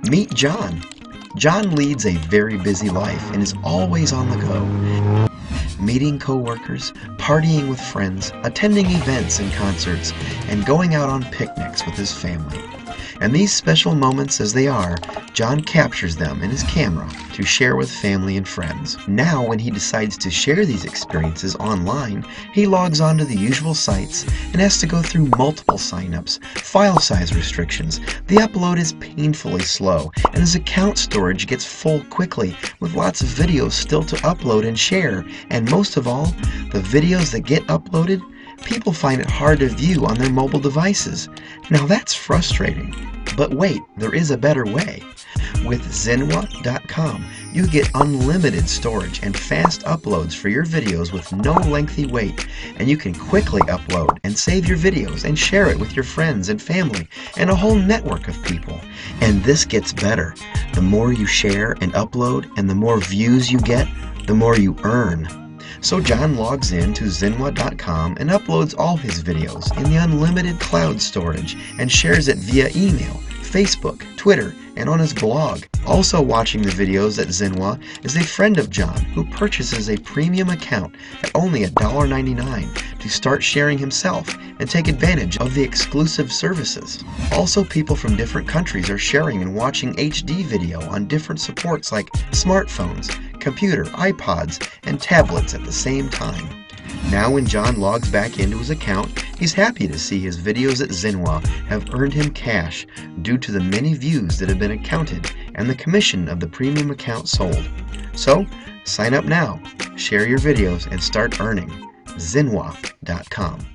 Meet John. John leads a very busy life and is always on the go, meeting co-workers, partying with friends, attending events and concerts, and going out on picnics with his family. And these special moments as they are, John captures them in his camera to share with family and friends. Now, when he decides to share these experiences online, he logs on to the usual sites and has to go through multiple signups, file size restrictions. The upload is painfully slow, and his account storage gets full quickly, with lots of videos still to upload and share. And most of all, the videos that get uploaded, people find it hard to view on their mobile devices. Now that's frustrating. But wait, there is a better way. With Zenwa.com, you get unlimited storage and fast uploads for your videos with no lengthy wait, and you can quickly upload and save your videos and share it with your friends and family and a whole network of people. And this gets better. The more you share and upload and the more views you get, the more you earn. So John logs in to Zenwa.com and uploads all his videos in the unlimited cloud storage and shares it via email, Facebook, Twitter, and on his blog. Also watching the videos at Zenwa is a friend of John who purchases a premium account at only $1.99 to start sharing himself and take advantage of the exclusive services. Also, people from different countries are sharing and watching HD video on different supports like smartphones, computer, iPods, and tablets at the same time. Now when John logs back into his account, he's happy to see his videos at Zenwa have earned him cash due to the many views that have been accounted and the commission of the premium account sold. So, sign up now, share your videos, and start earning. Zenwa.com